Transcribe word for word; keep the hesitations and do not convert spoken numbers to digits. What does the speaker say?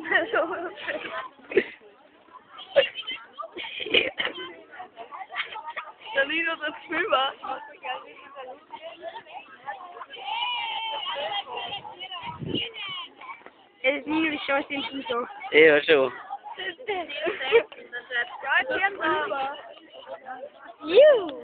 Danilo, das Filmer. Es nie die Chance, den zu so. Ja, schon. Juhu!